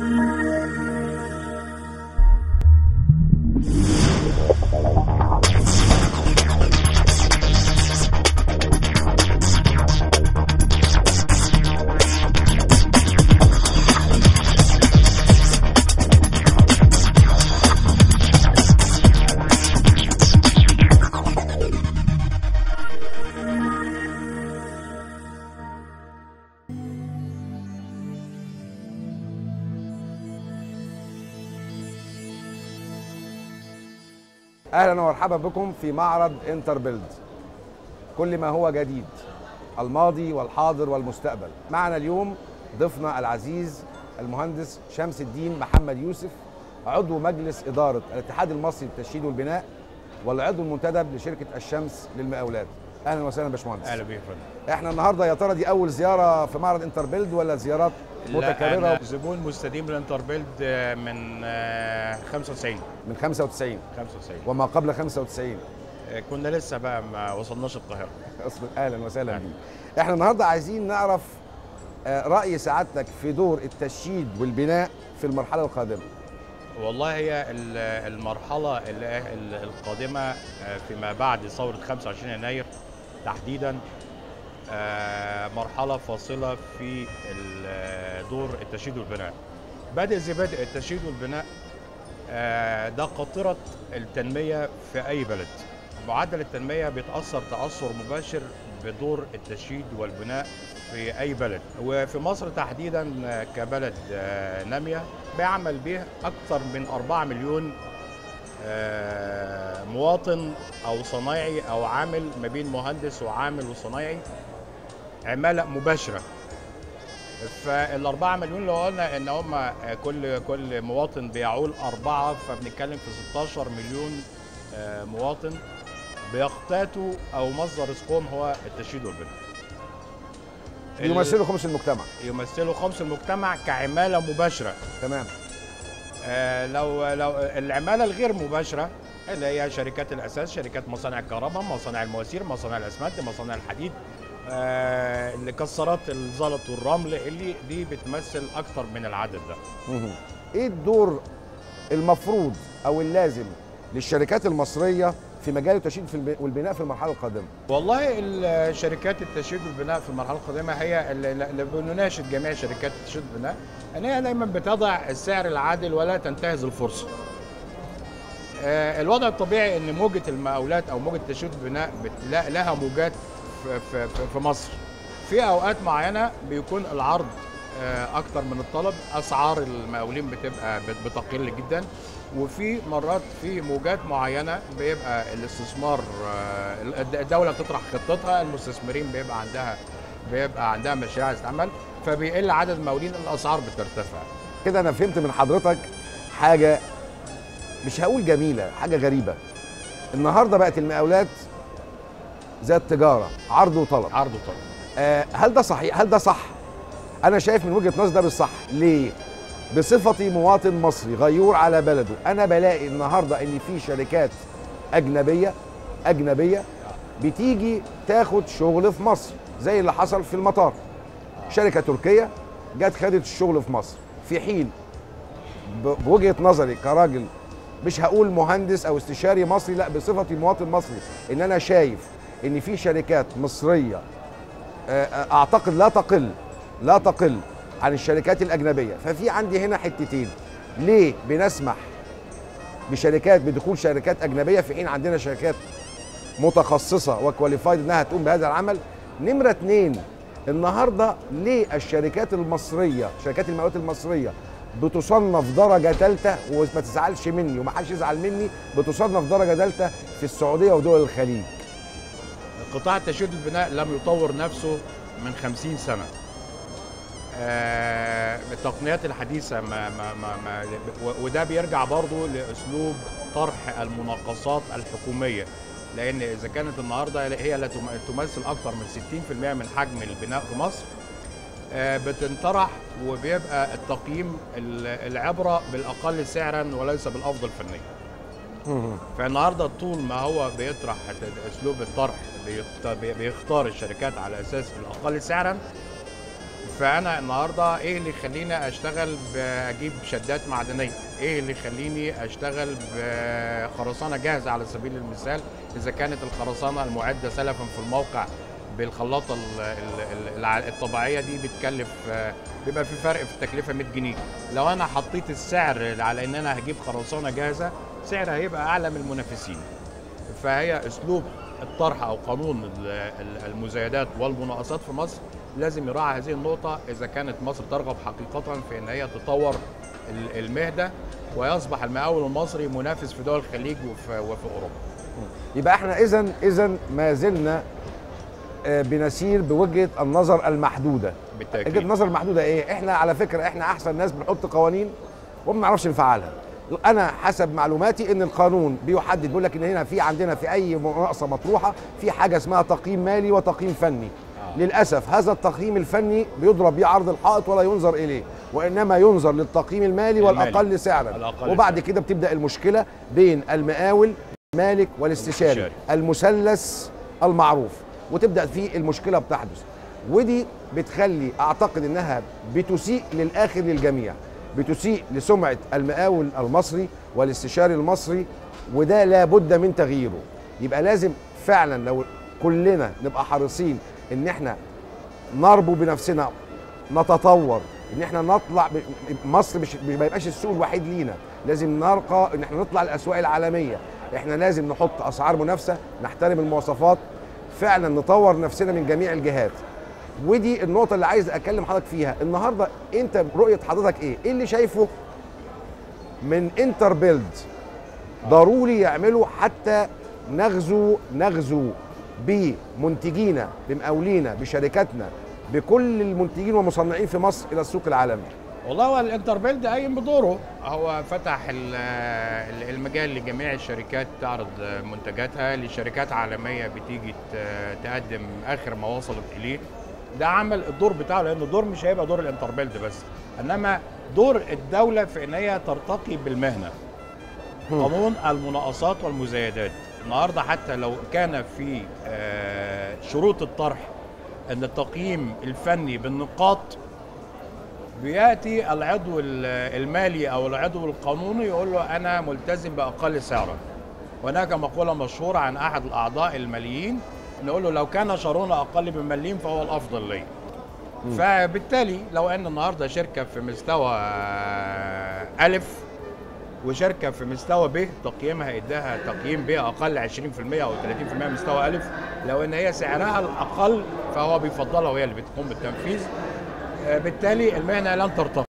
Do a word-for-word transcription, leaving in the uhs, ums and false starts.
اهلا ومرحبا بكم في معرض انتربيلد. كل ما هو جديد، الماضي والحاضر والمستقبل. معنا اليوم ضيفنا العزيز المهندس شمس الدين محمد يوسف، عضو مجلس اداره الاتحاد المصري للتشييد والبناء والعضو المنتدب لشركه الشمس للمقاولات. اهلا وسهلا يا باشمهندس. اهلا بيك يا فندم. احنا النهارده يا ترى دي اول زياره في معرض انتربيلد ولا زيارات متكرره؟ لا، أنا زبون مستديم للانتربيلد من خمسة وتسعين. من خمسة وتسعين. خمسة وتسعين وما قبل خمسة وتسعين كنا لسه بقى ما وصلناش القاهره. اهلا وسهلا بيك. احنا النهارده عايزين نعرف راي سعادتك في دور التشييد والبناء في المرحله القادمه. والله هي المرحله القادمه فيما بعد ثوره خمسة وعشرين يناير تحديدا مرحله فاصله في دور التشييد والبناء. بادئ زي بادئ التشييد والبناء ده قاطره التنميه في اي بلد. معدل التنميه بيتاثر تاثر مباشر بدور التشييد والبناء في اي بلد، وفي مصر تحديدا كبلد ناميه بيعمل به اكثر من أربعة مليون مواطن او صنايعي او عامل، ما بين مهندس وعامل وصنايعي، عماله مباشره. فالأربعة مليون لو قلنا ان هم كل كل مواطن بيعول أربعة، فبنتكلم في ستاشر مليون مواطن بيقتاتوا او مصدر رزقهم هو التشييد والبناء. يمثلوا خمس المجتمع. يمثلوا خمس المجتمع كعماله مباشره. تمام. آه لو لو العماله الغير مباشره اللي هي شركات الاساس، شركات مصانع الكهرباء، مصانع المواسير، مصانع الاسمنت، مصانع الحديد، آه اللي كسرات الزلط والرمل، اللي دي بتمثل اكتر من العدد ده. ايه الدور المفروض او اللازم للشركات المصريه في مجال التشييد والبناء في المرحله القادمه؟ والله الشركات التشييد والبناء في المرحله القادمه هي اللي بنناشد جميع شركات التشييد والبناء ان هي دايما بتضع السعر العادل ولا تنتهز الفرصه. الوضع الطبيعي ان موجه المقاولات او موجه التشييد والبناء لها موجات في في مصر. في اوقات معينه بيكون العرض اكتر من الطلب، اسعار المقاولين بتبقى بتقل جدا، وفي مرات في موجات معينه بيبقى الاستثمار الدوله بتطرح خطتها، المستثمرين بيبقى عندها بيبقى عندها مشاريع عايزه تتعمل، فبيقل عدد المقاولين، الاسعار بترتفع. كده انا فهمت من حضرتك حاجه مش هقول جميله، حاجه غريبه. النهارده بقت المقاولات زي التجاره، عرض وطلب. عرض وطلب. آه هل ده صحيح؟ هل ده صح؟ انا شايف من وجهه نظري ده بالصح. ليه؟ بصفتي مواطن مصري غيور على بلده، انا بلاقي النهارده ان في شركات اجنبيه اجنبيه بتيجي تاخد شغل في مصر، زي اللي حصل في المطار. شركه تركيه جت خدت الشغل في مصر، في حين بوجهه نظري كراجل مش هقول مهندس او استشاري مصري، لا، بصفتي مواطن مصري، ان انا شايف ان في شركات مصريه اعتقد لا تقل لا تقل عن الشركات الأجنبية. ففي عندي هنا حتتين، ليه بنسمح بشركات بدخول شركات أجنبية في حين عندنا شركات متخصصة وكواليفايد إنها تقوم بهذا العمل؟ نمرة اتنين، النهاردة ليه الشركات المصرية، شركات المقاولات المصرية بتصنف درجة ثالثة، وما تزعلش مني وما حدش يزعل مني، بتصنف درجة ثالثة في السعودية ودول الخليج؟ قطاع التشييد والبناء لم يطور نفسه من خمسين سنة. آه التقنيات الحديثه ما ما ما, ما وده بيرجع برضه لاسلوب طرح المناقصات الحكوميه، لان اذا كانت النهارده هي لا تمثل اكثر من ستين بالمئة من حجم البناء في مصر، آه بتنطرح وبيبقى التقييم العبره بالاقل سعرا وليس بالافضل فنيا. فالنهارده طول ما هو بيطرح اسلوب الطرح بيختار الشركات على اساس الاقل سعرا، فانا النهارده ايه اللي يخليني اشتغل باجيب شدات معدنيه؟ ايه اللي يخليني اشتغل بخرسانه جاهزه على سبيل المثال اذا كانت الخرسانه المعده سلفا في الموقع بالخلاطه الطبيعيه دي بتكلف، بيبقى في فرق في التكلفه مية جنيه. لو انا حطيت السعر على ان انا هجيب خرسانه جاهزه سعرها هيبقى اعلى من المنافسين. فهي اسلوب الطرح او قانون المزايدات والمناقصات في مصر لازم يراعي هذه النقطه اذا كانت مصر ترغب حقيقه في ان هي تطور المهنه ويصبح المقاول المصري منافس في دول الخليج وفي, وفي اوروبا. يبقى احنا اذا اذا ما زلنا بنسير بوجهه النظر المحدوده. بالتاكيد. وجهه النظر المحدوده ايه؟ احنا على فكره احنا احسن ناس بنحط قوانين وما بنعرفش نفعلها. انا حسب معلوماتي ان القانون بيحدد، بيقول لك ان هنا في عندنا في اي مناقصه مطروحه في حاجه اسمها تقييم مالي وتقييم فني. آه. للاسف هذا التقييم الفني بيضرب بيه عرض الحائط ولا ينظر اليه، وانما ينظر للتقييم المالي والاقل سعرا. الأقل وبعد سعر. كده بتبدا المشكله بين المقاول المالك والاستشاري، المثلث المعروف، وتبدا في المشكله بتحدث. ودي بتخلي اعتقد انها بتسيء للاخر للجميع، بتسيء لسمعه المقاول المصري والاستشاري المصري، وده لابد من تغييره. يبقى لازم فعلا لو كلنا نبقى حريصين ان احنا نربو بنفسنا، نتطور، ان احنا نطلع مصر مش ما يبقاش السوق الوحيد لينا، لازم نرقى ان احنا نطلع الاسواق العالميه. احنا لازم نحط اسعار منافسه، نحترم المواصفات، فعلا نطور نفسنا من جميع الجهات. ودي النقطه اللي عايز اكلم حضرتك فيها النهارده. انت رؤيه حضرتك ايه؟ ايه اللي شايفه من انتر بيلد ضروري يعملوا حتى نغزو نغزو بمنتجينا، بمقاولينا، بشركاتنا، بكل المنتجين والمصنعين في مصر الى السوق العالمي؟ والله هو الانتر بيلد قايم بدوره، هو فتح المجال لجميع الشركات تعرض منتجاتها لشركات عالميه بتيجي تقدم اخر ما وصلت اليه. ده عمل الدور بتاعه، لان الدور مش هيبقى دور الانتر بيلد بس، انما دور الدوله في ان هي ترتقي بالمهنه. قانون المناقصات والمزايدات النهارده حتى لو كان في شروط الطرح ان التقييم الفني بالنقاط، بياتي العضو المالي او العضو القانوني يقول له انا ملتزم باقل سعرا. هناك مقوله مشهوره عن احد الاعضاء الماليين نقول له لو كان شرون اقل بمليم فهو الافضل لي. فبالتالي لو ان النهارده شركه في مستوى الف وشركه في مستوى ب تقييمها اداها تقييم ب اقل عشرين بالمئة او ثلاثين بالمئة من مستوى الف، لو ان هي سعرها الاقل فهو بيفضلها وهي اللي بتقوم بالتنفيذ. بالتالي المهنه لن ترتقي.